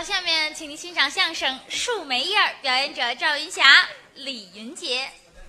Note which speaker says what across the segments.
Speaker 1: 好，下面请您欣赏相声《树莓叶儿》，表演者赵云霞、李云杰。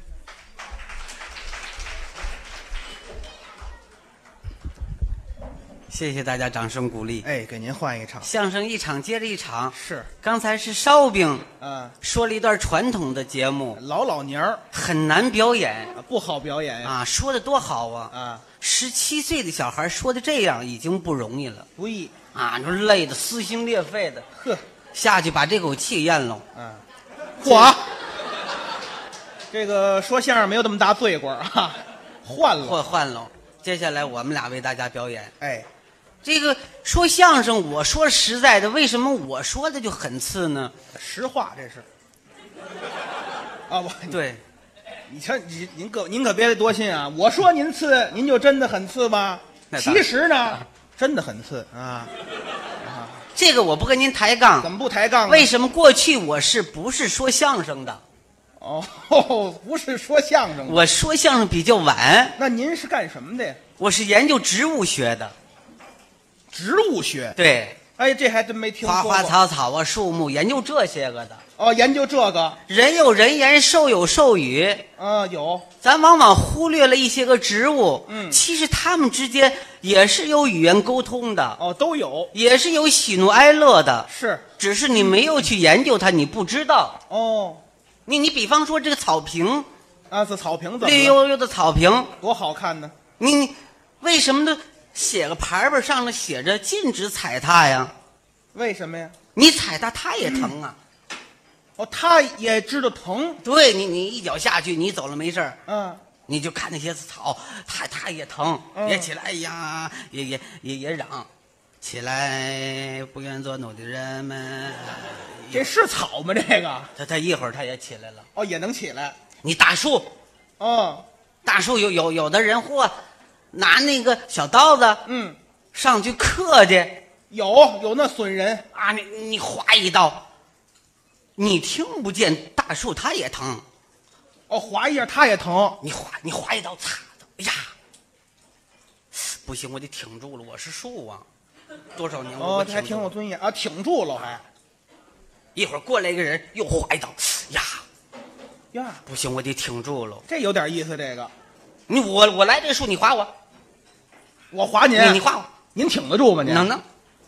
Speaker 2: 谢谢大家掌声鼓励。
Speaker 3: 哎，给您换一场。
Speaker 2: 相声一场接着一场。
Speaker 3: 是，
Speaker 2: 刚才是烧饼，
Speaker 3: 说
Speaker 2: 了一段传统的节目，
Speaker 3: 老年儿
Speaker 2: 很难表演，
Speaker 3: 不好表演呀。
Speaker 2: 啊，说的多好啊！17岁的小孩说的这样已经不容易了，
Speaker 3: 不易
Speaker 2: 啊！你说累的撕心裂肺的，
Speaker 3: 呵，
Speaker 2: 下去把这口气咽了。
Speaker 3: 嚯，这个说相声没有这么大罪过啊，换
Speaker 2: 了。接下来我们俩为大家表演。
Speaker 3: 哎，
Speaker 2: 这个说相声，我说实在的，为什么我说的就很次呢？
Speaker 3: 实话这是。啊，
Speaker 2: 对，
Speaker 3: 你瞧，您可别多心啊！我说您次，您就真的很次吗？其实呢，真的很次啊。
Speaker 2: 这个我不跟您抬杠。
Speaker 3: 怎么不抬杠呢？
Speaker 2: 为什么过去我不是说相声的？
Speaker 3: 哦，不是说相声的。
Speaker 2: 我说相声比较晚。
Speaker 3: 那您是干什么的呀？
Speaker 2: 我是研究植物学的。
Speaker 3: 植物学？
Speaker 2: 对。
Speaker 3: 哎，这还真没听说过。
Speaker 2: 花花草草啊，树木，研究这些个的。
Speaker 3: 哦，研究这个。
Speaker 2: 人有人言，兽有兽语。
Speaker 3: 有。
Speaker 2: 咱往往忽略了一些个植物。其实它们之间也是有语言沟通的。
Speaker 3: 哦，都有。
Speaker 2: 也是有喜怒哀乐的。
Speaker 3: 是。
Speaker 2: 只是你没有去研究它，你不知道。
Speaker 3: 哦。
Speaker 2: 你比方说这个草坪。
Speaker 3: 是草坪怎么了？
Speaker 2: 绿油油的草坪。
Speaker 3: 多好看呢。
Speaker 2: 你为什么都写个牌牌上面写着禁止踩踏呀？
Speaker 3: 为什么呀？你
Speaker 2: 踩它也疼啊。
Speaker 3: 它也知道疼。
Speaker 2: 对，你一脚下去，你走了没事儿。你就看那些草，它也疼，也起来，哎呀，也嚷，起来，不愿做奴的人们。
Speaker 3: 这是草吗？这个？
Speaker 2: 它一会儿它也起来了。
Speaker 3: 也能起来。
Speaker 2: 你大树。大树有的人拿那个小刀子，上去刻去。
Speaker 3: 有那损人
Speaker 2: 啊！你划一刀，你听不见大树它也疼。
Speaker 3: 划一下它也疼。
Speaker 2: 你划一刀，擦！哎呀，不行，我得挺住了，我是树啊，多少年我
Speaker 3: 这还挺有尊严啊，挺住了还。
Speaker 2: 一会儿过来一个人又划一刀，
Speaker 3: 呀，
Speaker 2: 不行，我得挺住了。
Speaker 3: 这有点意思，这个。
Speaker 2: 我来这树，你划我。
Speaker 3: 我划您，
Speaker 2: 你划我，
Speaker 3: 您挺得住吗？您
Speaker 2: 能。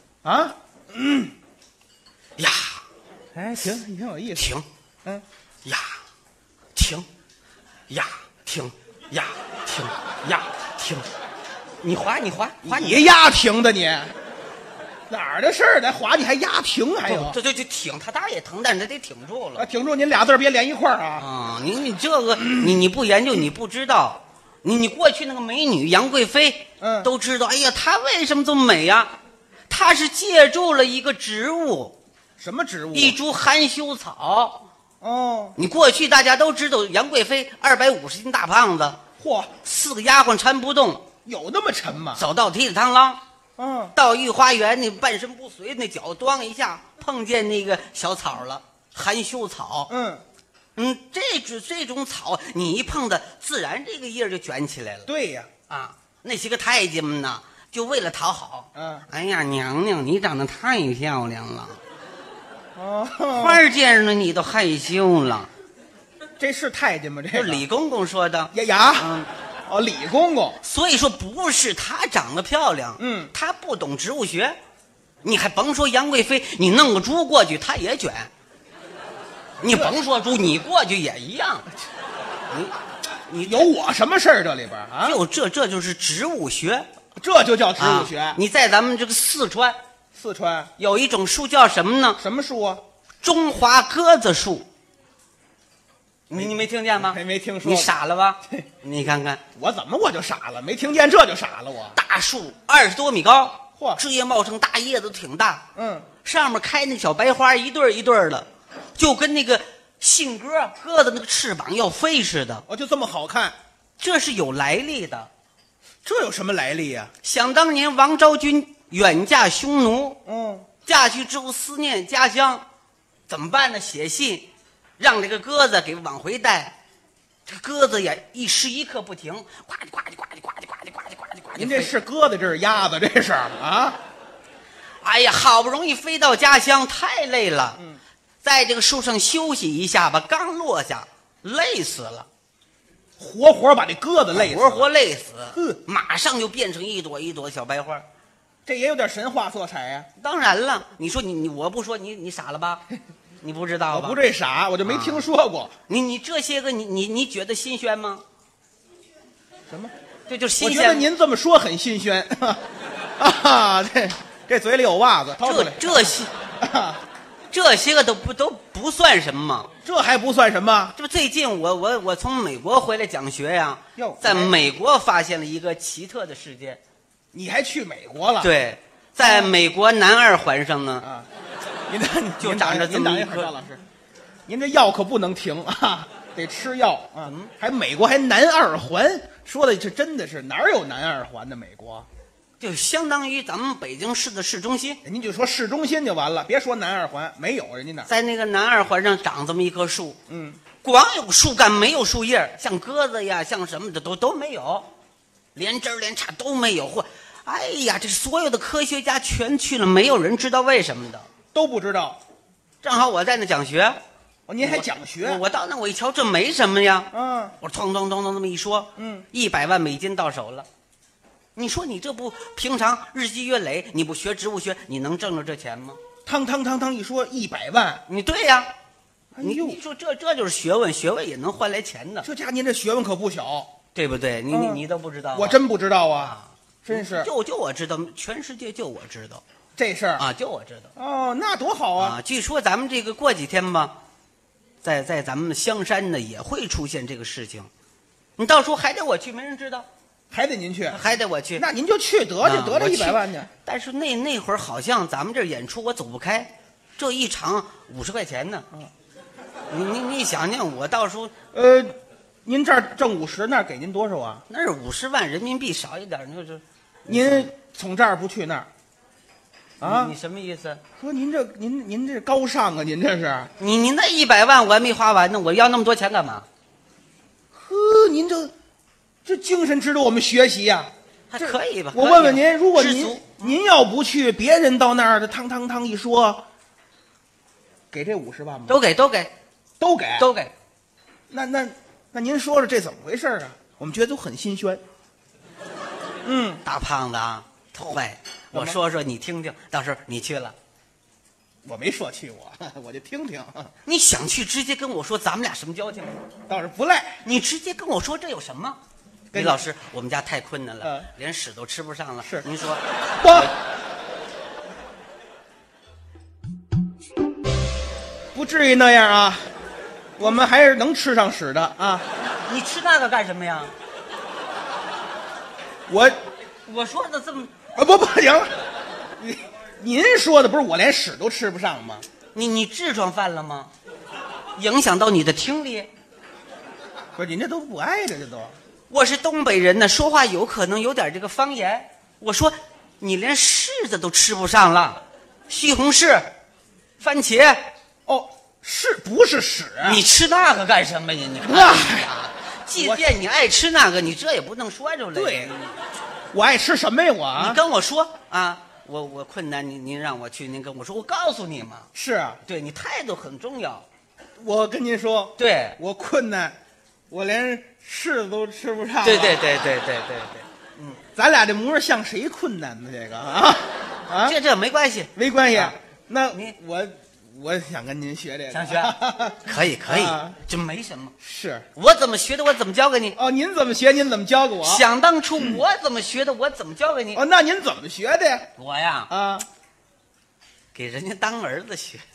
Speaker 2: 呀，
Speaker 3: 哎，挺有意思。
Speaker 2: 停，呀，停，呀，停，呀，停，呀，停。你划，
Speaker 3: 你压停的你，哪儿的事儿？咱划你还压停还有？
Speaker 2: 就挺，他当然也疼，但是他得挺住了。
Speaker 3: 挺住，您俩字别连一块儿啊！
Speaker 2: 你这个你不研究你不知道。你过去那个美女杨贵妃，都知道。哎呀，她为什么这么美呀？她是借助了一个植物。
Speaker 3: 什么植物？
Speaker 2: 一株含羞草。
Speaker 3: 你
Speaker 2: 过去大家都知道杨贵妃250斤大胖子，
Speaker 3: 嚯
Speaker 2: ，4个丫鬟搀不动。
Speaker 3: 有那么沉吗？
Speaker 2: 走到踢里螳螂，到御花园，那半身不遂，那脚咣一下碰见那个小草了，含羞草。这种草你一碰它，自然这个叶就卷起来了。
Speaker 3: 对呀，
Speaker 2: 那些个太监们呢，就为了讨好，哎呀，娘娘你长得太漂亮了，花见着呢你都害羞了。
Speaker 3: 这是太监吗？这
Speaker 2: 是李公公说的
Speaker 3: 呀。李公公。
Speaker 2: 所以说不是他长得漂亮，他不懂植物学。你还甭说杨贵妃，你弄个猪过去，他也卷。你甭说猪，你过去也一样。
Speaker 3: 你有我什么事儿？这里边啊？
Speaker 2: 这就是植物学，
Speaker 3: 这就叫植物学。
Speaker 2: 你在咱们这个四川有一种树叫什么呢？
Speaker 3: 什么树啊？
Speaker 2: 中华鸽子树。你没听见吗？
Speaker 3: 没听说。
Speaker 2: 你傻了吧？你看看
Speaker 3: 我怎么我就傻了？没听见这就傻了我。
Speaker 2: 大树20多米高，
Speaker 3: 嚯，
Speaker 2: 枝叶茂盛，大叶子挺大。上面开那小白花，一对一对的，就跟那个信鸽子那个翅膀要飞似的。
Speaker 3: 就这么好看。
Speaker 2: 这是有来历的。
Speaker 3: 这有什么来历呀？
Speaker 2: 想当年王昭君远嫁匈奴，嫁去之后思念家乡，怎么办呢？写信让这个鸽子给往回带。这个鸽子也一时一刻不停，呱唧呱唧呱唧呱唧呱唧呱唧呱唧呱唧。
Speaker 3: 您这是鸽子，这是鸭子，这是啊？
Speaker 2: 哎呀，好不容易飞到家乡，太累了。在这个树上休息一下吧，刚落下，累死了，
Speaker 3: 活活把这鸽子累死，
Speaker 2: 活活累死。马上就变成一朵一朵小白花。
Speaker 3: 这也有点神话色彩呀。
Speaker 2: 当然了，你说你我不说你傻了吧？你不知道吧？
Speaker 3: 我不这傻，我就没听说过。
Speaker 2: 你这些个你觉得新鲜吗？
Speaker 3: 什么？
Speaker 2: 这就是新鲜。
Speaker 3: 我觉得您这么说很新鲜啊！这嘴里有袜子，掏出来。
Speaker 2: 这些个都不算什么，
Speaker 3: 这还不算什么。
Speaker 2: 这不最近我从美国回来讲学呀，
Speaker 3: 哟，
Speaker 2: 在美国发现了一个奇特的事件。
Speaker 3: 你还去美国了？
Speaker 2: 对，在美国南二环上呢。
Speaker 3: 啊，您
Speaker 2: 就长着这么一棵。
Speaker 3: 张老师，您这药可不能停啊，得吃药啊。还美国还南二环，说的这真的是哪有南二环的美国？
Speaker 2: 就相当于咱们北京市的市中心。
Speaker 3: 您就说市中心就完了，别说南二环，没有人家那儿。
Speaker 2: 在那个南二环上长这么一棵树，光有树干没有树叶，像鸽子呀，像什么的都没有，连枝连杈都没有。哎呀，这所有的科学家全去了，没有人知道为什么的，
Speaker 3: 都不知道。
Speaker 2: 正好我在那讲学，
Speaker 3: 您还讲学？
Speaker 2: 我到那我一瞧，这没什么呀。我哐哐哐这么一说，100万美金到手了。你说你这不平常日积月累，你不学植物学，你能挣着这钱吗？
Speaker 3: 汤一说100万，
Speaker 2: 你对呀。
Speaker 3: 你
Speaker 2: 说这就是学问，学问也能换来钱的。
Speaker 3: 这家您这学问可不小，
Speaker 2: 对不对？你都不知道？
Speaker 3: 我真不知道啊，真是。
Speaker 2: 就我知道，全世界就我知道
Speaker 3: 这事儿
Speaker 2: 啊，就我知道。
Speaker 3: 哦，那多好啊！
Speaker 2: 据说咱们这个过几天吧，在咱们香山呢也会出现这个事情。你到时候还得我去，没人知道。
Speaker 3: 还得您去，
Speaker 2: 还得我去，
Speaker 3: 那您就去得了100万去。
Speaker 2: 但是那会儿好像咱们这演出我走不开，这一场50块钱呢。你想想，我到时候
Speaker 3: 您这儿挣50，那儿给您多少啊？
Speaker 2: 那是50万人民币，少一点，就是。
Speaker 3: 您从这儿不去那儿，啊？
Speaker 2: 你什么意思？
Speaker 3: 说您这高尚啊，您这是。
Speaker 2: 你那100万我还没花完呢，我要那么多钱干嘛？
Speaker 3: 呵，您这精神值得我们学习呀，
Speaker 2: 还可以吧？
Speaker 3: 我问问您，如果您要不去，别人到那儿的汤一说，给这50万吗？
Speaker 2: 都给。
Speaker 3: 那您说说这怎么回事啊？我们觉得都很心酸。
Speaker 2: 大胖子啊，坏！我说说你听听，到时候你去了。
Speaker 3: 我没说去我就听听。
Speaker 2: 你想去直接跟我说，咱们俩什么交情？
Speaker 3: 倒是不赖。
Speaker 2: 你直接跟我说，这有什么？李老师，我们家太困难了，连屎都吃不上了。
Speaker 3: 是，
Speaker 2: 您说，
Speaker 3: 不至于那样啊，我们还是能吃上屎的啊。
Speaker 2: 你吃那个干什么呀？我说的这么
Speaker 3: 不行了，您说的不是我连屎都吃不上吗？
Speaker 2: 你痔疮犯了吗？影响到你的听力？
Speaker 3: 不是，您这都不挨着，这都。
Speaker 2: 我是东北人呢，说话有可能有点这个方言。我说你连柿子都吃不上了，西红柿、番茄，
Speaker 3: 是不是屎？
Speaker 2: 你吃那个干什么呀？你看呀，即便你爱吃那个，你这也不能说出来。
Speaker 3: 对，我爱吃什么呀？我
Speaker 2: 你跟我说啊，我困难，您让我去，您跟我说，我告诉你嘛。
Speaker 3: 是啊，
Speaker 2: 对你态度很重要。
Speaker 3: 我跟您说，
Speaker 2: 对
Speaker 3: 我困难，我连柿子都吃不上。
Speaker 2: 对，
Speaker 3: 咱俩这模样像谁困难呢？这个啊，
Speaker 2: 这没关系，
Speaker 3: 没关系。那
Speaker 2: 你
Speaker 3: 我想跟您学这个，
Speaker 2: 想学，可以，这没什么。
Speaker 3: 是
Speaker 2: 我怎么学的，我怎么教给你。
Speaker 3: 您怎么学，您怎么教给我。
Speaker 2: 想当初我怎么学的，我怎么教给你。
Speaker 3: 那您怎么学的呀？
Speaker 2: 我呀，给人家当儿子学。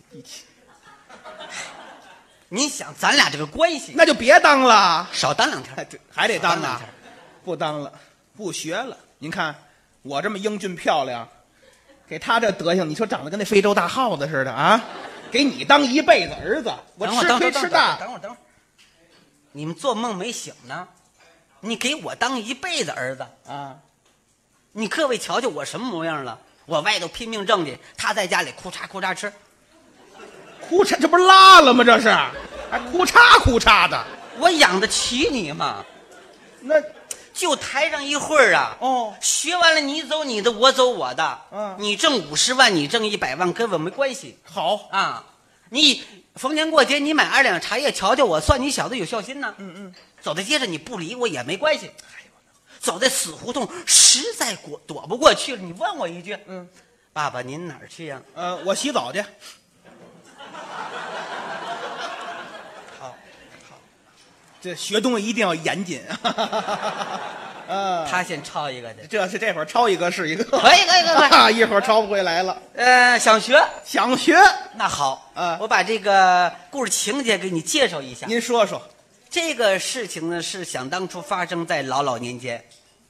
Speaker 2: 你想咱俩这个关系，
Speaker 3: 那就别当了，
Speaker 2: 少当2天，
Speaker 3: 还得当啊！不当了，不学了。您看我这么英俊漂亮，给他这德行，你说长得跟那非洲大耗子似的啊！给你当一辈子儿子，我吃亏吃大。
Speaker 2: 等会儿，你们做梦没醒呢？你给我当一辈子儿子
Speaker 3: 啊！
Speaker 2: 你各位瞧瞧我什么模样了？我外头拼命挣去，他在家里哭嚓吃。
Speaker 3: 哭嚓，这不是拉了吗？这是，还哭嚓的。
Speaker 2: 我养得起你吗？
Speaker 3: 那
Speaker 2: 就台上一会儿啊，学完了你走你的，我走我的，你挣50万，你挣100万，跟我没关系。
Speaker 3: 好
Speaker 2: 啊，你逢年过节你买2两茶叶瞧瞧我，算你小子有孝心呢。走在街上你不理我也没关系。走在死胡同，实在躲不过去了，你问我一句，爸爸您哪儿去呀？
Speaker 3: 我洗澡去。好，这学东西一定要严谨。
Speaker 2: 他先抄一个的，
Speaker 3: 这会儿抄一个是一个，
Speaker 2: 可以，
Speaker 3: 一会儿抄不回来了。
Speaker 2: 想学，
Speaker 3: 那好，
Speaker 2: 我把这个故事情节给你介绍一下。
Speaker 3: 您说说。
Speaker 2: 这个事情呢，是想当初发生在老年间。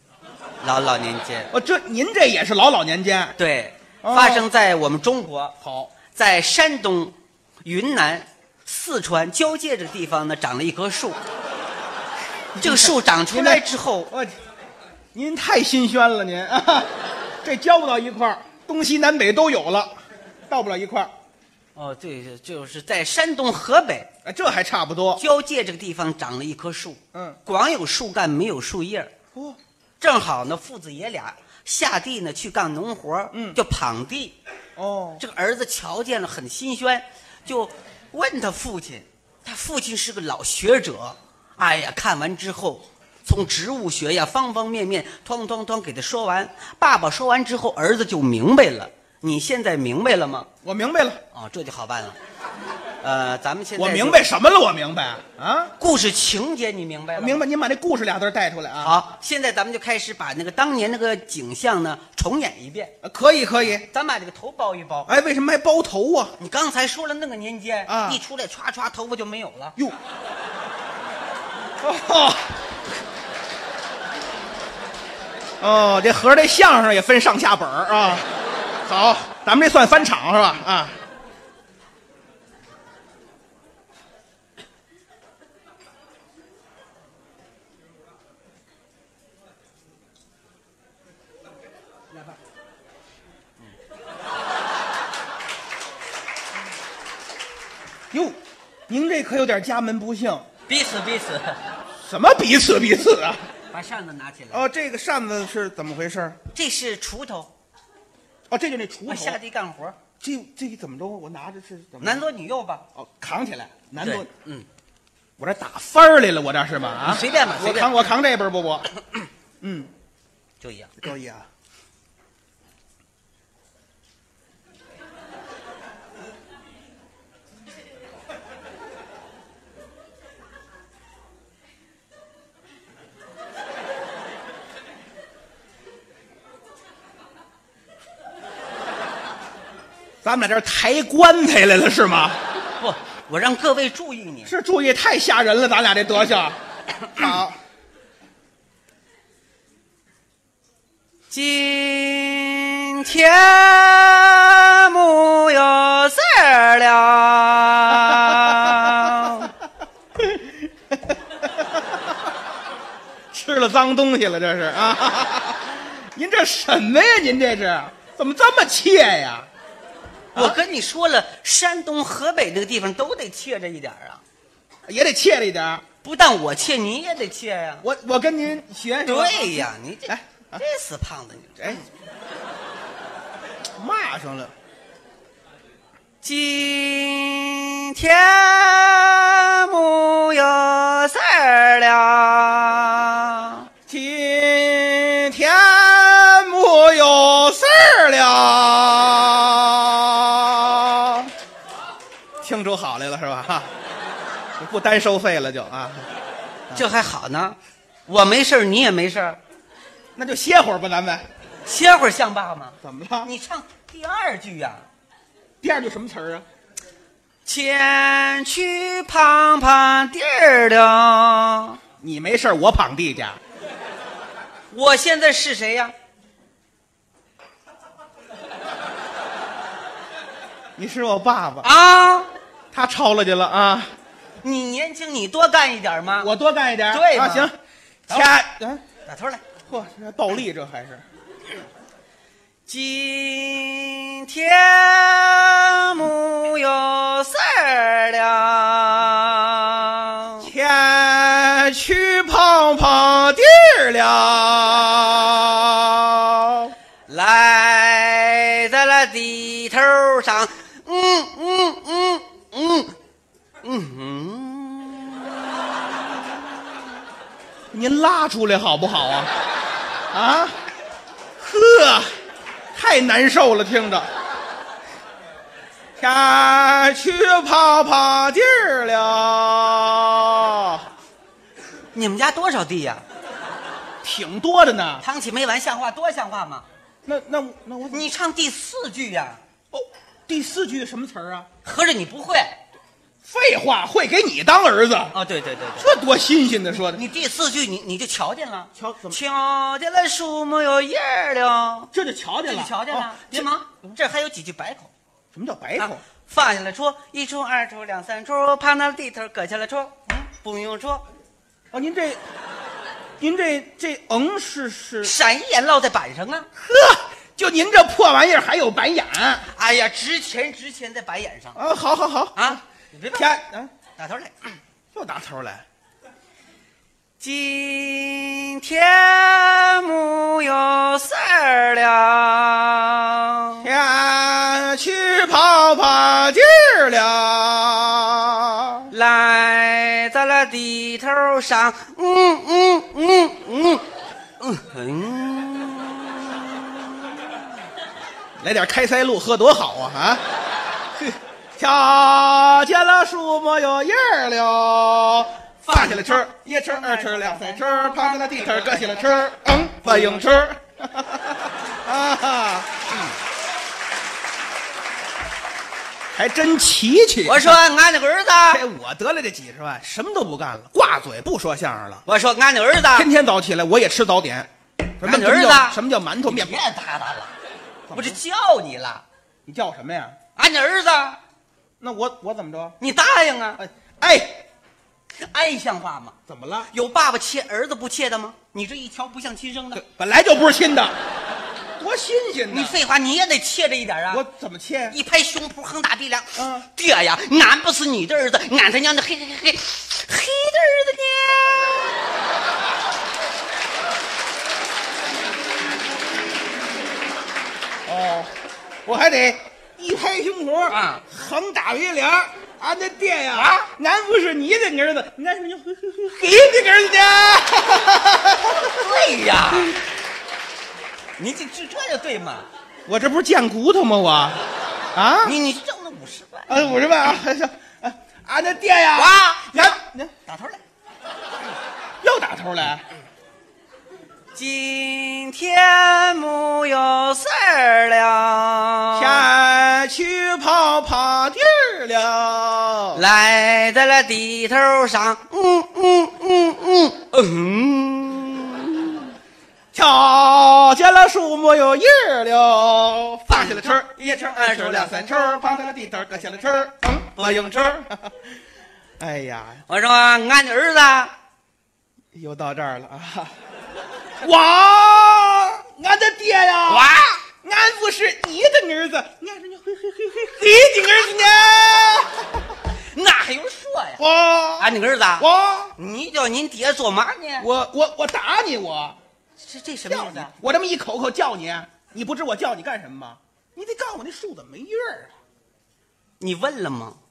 Speaker 3: 您这也是老年间？
Speaker 2: 对，发生在我们中国。
Speaker 3: 好，
Speaker 2: 在山东、云南、四川交界这个地方呢，长了一棵树。这个树长出来之后，
Speaker 3: 您太心宣了，您这交不到一块儿，东西南北都有了，到不了一块儿。
Speaker 2: 对，就是在山东、河北，
Speaker 3: 这还差不多。
Speaker 2: 交界这个地方长了一棵树，光有树干没有树叶。正好呢，父子爷俩下地呢去干农活，就滂地。这个儿子瞧见了很心宣，就问他父亲，他父亲是个老学者，哎呀，看完之后，从植物学呀方方面面，哐给他说完。爸爸说完之后，儿子就明白了。你现在明白了吗？
Speaker 3: 我明白了。
Speaker 2: 这就好办了。咱们现在
Speaker 3: 我明白什么了？我明白啊。
Speaker 2: 故事情节你明白了吗？
Speaker 3: 明白。您把那故事俩字带出来啊。
Speaker 2: 好，现在咱们就开始把那个当年那个景象呢重演一遍。
Speaker 3: 可以。
Speaker 2: 咱把这个头包一包。
Speaker 3: 为什么还包头啊？
Speaker 2: 你刚才说了那个年间
Speaker 3: 啊，
Speaker 2: 一出来歘头发就没有了。
Speaker 3: 哟。这合着这相声也分上下本啊。好，咱们这算翻场是吧？啊。哟，您这可有点家门不幸。
Speaker 2: 彼此。
Speaker 3: 什么彼此啊？
Speaker 2: 把扇子拿起来。
Speaker 3: 这个扇子是怎么回事？
Speaker 2: 这是锄头。
Speaker 3: 这就那锄头。
Speaker 2: 我下地干活。
Speaker 3: 这怎么着？我拿着是怎么？
Speaker 2: 男左女右吧。
Speaker 3: 扛起来。男左。我这打翻儿来了，我这是吧？啊，
Speaker 2: 随便吧。
Speaker 3: 我扛这边不？
Speaker 2: 就一样。
Speaker 3: 咱们俩这抬棺材来了是吗？
Speaker 2: 不，我让各位注意你。
Speaker 3: 是注意，太吓人了，咱俩这德行。好，
Speaker 2: 今天没有事儿了。
Speaker 3: 吃了脏东西了，这是啊！您这什么呀？您这是怎么这么怯呀？
Speaker 2: 我跟你说了，山东、河北这个地方都得怯着一点啊，
Speaker 3: 也得怯着一点。
Speaker 2: 不但我怯，你也得怯呀。
Speaker 3: 我跟您学。
Speaker 2: 对呀，你这死胖子，你这
Speaker 3: 骂上了。
Speaker 2: 今天没有事儿了。
Speaker 3: 今天没有事儿了。听出好来了是吧？不单收费了就啊。
Speaker 2: 这还好呢，我没事你也没事，
Speaker 3: 那就歇会儿吧，咱们
Speaker 2: 歇会儿像爸吗？
Speaker 3: 怎么了？
Speaker 2: 你唱第二句呀。
Speaker 3: 第二句什么词儿啊？
Speaker 2: 前去胖地儿了。
Speaker 3: 你没事我滂地去。
Speaker 2: 我现在是谁呀？
Speaker 3: 你是我爸爸
Speaker 2: 啊。
Speaker 3: 他抄了去了啊。
Speaker 2: 你年轻，你多干一点吗？
Speaker 3: 我多干一点。
Speaker 2: 对
Speaker 3: 啊，行。
Speaker 2: 打头来。
Speaker 3: 嚯，这暴力这还是。
Speaker 2: 今天没有事儿了。
Speaker 3: 前去胖地儿了。 了，
Speaker 2: 来在了地头上，
Speaker 3: 您拉出来好不好啊？啊，呵，太难受了，听着。下去跑跑地儿了，
Speaker 2: 你们家多少地呀？
Speaker 3: 挺多的呢。
Speaker 2: 唱起没完，像话多像话吗？
Speaker 3: 那我
Speaker 2: 你唱第4句呀？
Speaker 3: 哦，第4句什么词儿啊？
Speaker 2: 合着你不会？
Speaker 3: 废话，会给你当儿子？
Speaker 2: 哦，对，这
Speaker 3: 多新鲜的说的。
Speaker 2: 你第4句你就瞧见了，
Speaker 3: 瞧怎么？
Speaker 2: 瞧见了树木有叶儿了，
Speaker 3: 这就瞧见了，
Speaker 2: 瞧见了。您忙，这还有几句白口。
Speaker 3: 什么叫白口？
Speaker 2: 放下来戳，1戳2戳2 3戳，趴那地头搁下来戳，不用戳。
Speaker 3: 哦，您这是
Speaker 2: 闪眼落在板上啊！
Speaker 3: 呵，就您这破玩意儿还有白眼？
Speaker 2: 哎呀，值钱在白眼上
Speaker 3: 啊！好
Speaker 2: 啊！你别打头来，
Speaker 3: 又打头来。
Speaker 2: 今天木有事儿了，
Speaker 3: 下去跑跑地儿了，
Speaker 2: 来在了地头上，
Speaker 3: 来点开塞露喝多好啊！啊，瞧见了树木有叶儿了。放下来吃，1吃2吃2 3吃，趴在了地头搁下来吃，不用吃。啊，还真齐齐。
Speaker 2: 我说俺那个儿子，
Speaker 3: 我得来这几十万，什么都不干了，挂嘴不说相声了。
Speaker 2: 我说俺那儿子，
Speaker 3: 天天早起来我也吃早点。
Speaker 2: 俺那儿子，
Speaker 3: 什么叫馒头面包？
Speaker 2: 别打了，我这叫你了。
Speaker 3: 你叫什么呀？
Speaker 2: 俺那儿子。
Speaker 3: 那我怎么着？
Speaker 2: 你答应啊？
Speaker 3: 哎，
Speaker 2: 像话吗？
Speaker 3: 怎么了？
Speaker 2: 有爸爸切儿子不切的吗？你这一瞧不像亲生的，
Speaker 3: 本来就不是亲的，多新鲜呢！
Speaker 2: 你废话，你也得切着一点啊！
Speaker 3: 我怎么切？
Speaker 2: 一拍胸脯，横打鼻梁。爹呀，俺不是你的儿子，俺他娘的黑的儿子呢！
Speaker 3: 哦，我还得一拍胸脯
Speaker 2: 啊，
Speaker 3: 横打鼻梁。俺的爹呀，俺不是你的儿子，俺是你黑的儿子呢。
Speaker 2: 对呀，你这就对嘛？
Speaker 3: 我这不是贱骨头吗？我，啊，
Speaker 2: 你挣了50万
Speaker 3: ，50万啊！俺的爹呀，打头来，又打头来。
Speaker 2: 今天木有事儿了，
Speaker 3: 下去跑跑地儿了，
Speaker 2: 来在了地头上，
Speaker 3: 瞧见了树木有叶儿了，放下来吃，1吃2吃2 3吃，放在了地头搁下来吃，不用吃。哎呀，
Speaker 2: 我说俺的儿子
Speaker 3: 又到这儿了啊！哇，俺的爹呀！
Speaker 2: 哇，
Speaker 3: 俺不是你的儿子，俺是你黑的儿子呢。
Speaker 2: 那还用说呀？
Speaker 3: 哇，
Speaker 2: 俺那个儿子，
Speaker 3: 哇，
Speaker 2: 你叫您爹做嘛呢？
Speaker 3: 我打你，
Speaker 2: 这什么意思？
Speaker 3: 我这么一口口叫你，你不知我叫你干什么吗？你得告诉我那树怎么没叶儿啊？
Speaker 2: 你问了吗？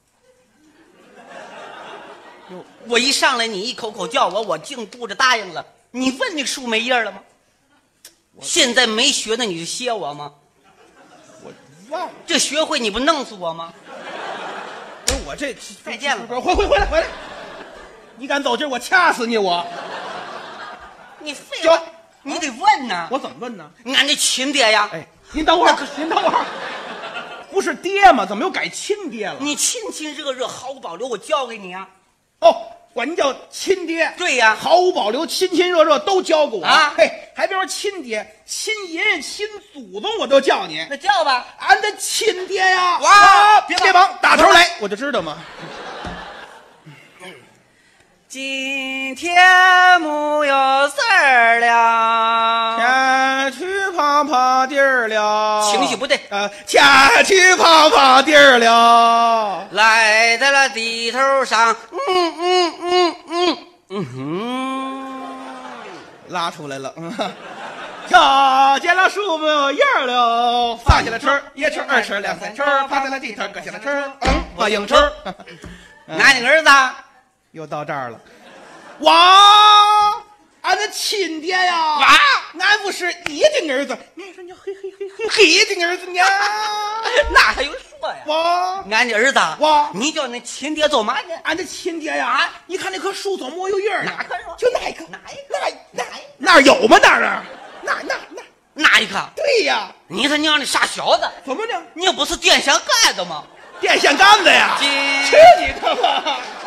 Speaker 2: 我一上来你一口口叫我净顾着答应了。你问那树没叶了吗？现在没学呢，你就歇我吗？
Speaker 3: 我忘了，
Speaker 2: 这学会你不弄死我吗？
Speaker 3: 不是我这
Speaker 2: 再见了，
Speaker 3: 回来！你敢走劲，我掐死你！
Speaker 2: 你废话，你得问呐。
Speaker 3: 我怎么问呢？
Speaker 2: 俺这亲爹呀！
Speaker 3: 哎，您等会儿，不是爹吗？怎么又改亲爹了？
Speaker 2: 你亲亲热热，毫无保留，我交给你啊！
Speaker 3: 哦，管您叫亲爹。
Speaker 2: 对呀，
Speaker 3: 毫无保留，亲亲热热都交给我
Speaker 2: 啊！
Speaker 3: 嘿，还别说亲爹，亲爷亲祖宗我都叫你。
Speaker 2: 那叫吧，
Speaker 3: 俺的亲爹呀！
Speaker 2: 哇，
Speaker 3: 别忙，打头来，我就知道嘛。
Speaker 2: 今天木有事儿了，
Speaker 3: 下去跑跑地儿了。
Speaker 2: 情绪不对，
Speaker 3: 下去跑跑地儿了，
Speaker 2: 来在了地头上，
Speaker 3: 拉出来了。跳见了树木叶了，放下了春，一春二春两三春，趴在了地头，搁下了春，我迎春。
Speaker 2: 俺那个儿子
Speaker 3: 又到这儿了，哇，俺的亲爹呀！
Speaker 2: 哇，
Speaker 3: 俺不是你的儿子，你说你黑的儿子呢？
Speaker 2: 那还有说呀？
Speaker 3: 哇，
Speaker 2: 俺的儿子
Speaker 3: 哇，
Speaker 2: 你叫那亲爹做嘛呢？
Speaker 3: 俺的亲爹呀！你看那棵树怎么没有叶儿？
Speaker 2: 哪棵树？
Speaker 3: 就那一棵，
Speaker 2: 哪一棵？
Speaker 3: 那儿有吗？那儿？
Speaker 2: 哪一棵？
Speaker 3: 对呀！
Speaker 2: 你他娘的傻小子！
Speaker 3: 怎么呢？
Speaker 2: 你不是电线杆子吗？
Speaker 3: 电线杆子呀！
Speaker 2: 去
Speaker 3: 你的吧！